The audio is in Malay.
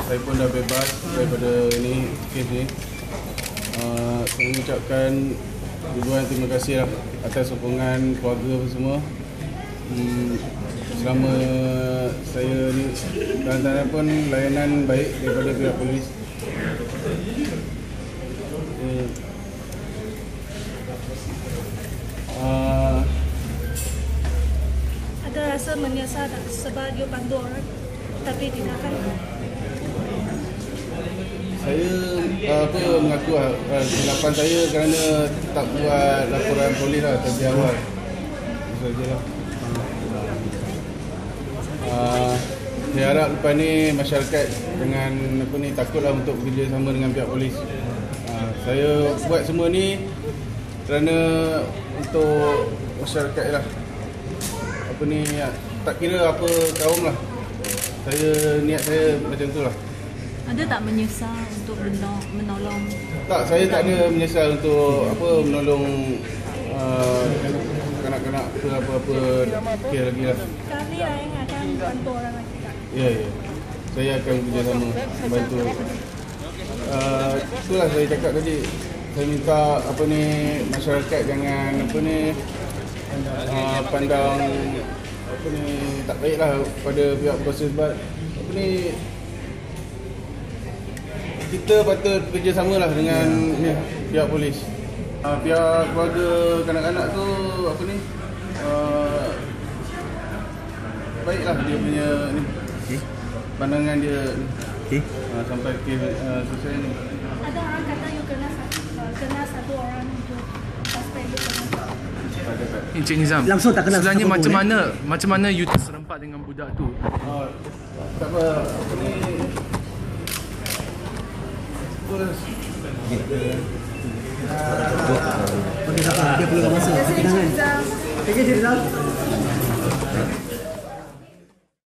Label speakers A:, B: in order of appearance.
A: saya pun dah bebas daripada ni kes ni. Saya mengucapkan ribuan terima kasih lah atas sokongan keluarga semua. Selama saya ni dalam tanda pun layanan baik daripada pihak polis.
B: Ada rasa menyesal tak sebab dia bantu orang tapi tidak kan?
A: Saya mengaku kesilapan saya kerana tak buat laporan polis lah terlebih awal. Itu sajalah. Saya harap lepas ni masyarakat dengan takutlah untuk bekerjasama dengan pihak polis. Saya buat semua ni kerana untuk masyarakat lah. Tak kira apa kaum lah. Niat saya macam tu lah.
B: Ada tak menyesal untuk menolong?
A: Tak, saya tak ada menyesal untuk menolong kanak-kanak apa-apa kes lagi lah.
B: Kali yang akan bantu orang lagi tak?
A: Ya. Saya akan bekerjasama bantu. Itulah saya cakap tadi. Saya minta masyarakat jangan pandang tak baiklah pada pihak polis sebab kita patut bekerjasama lah dengan pihak polis. Pihak keluarga kanak-kanak tu baiklah dia punya pandangan dia sampai kes selesai ni.
B: Ada orang kata you kena satu orang untuk suspend you kena.
C: Encik Nizam,
D: langsung tak kenal
C: sebenarnya macam mana you terserempak dengan budak tu?
A: Tak apa,
D: dia perlu masa. Terima kasih, Rizal.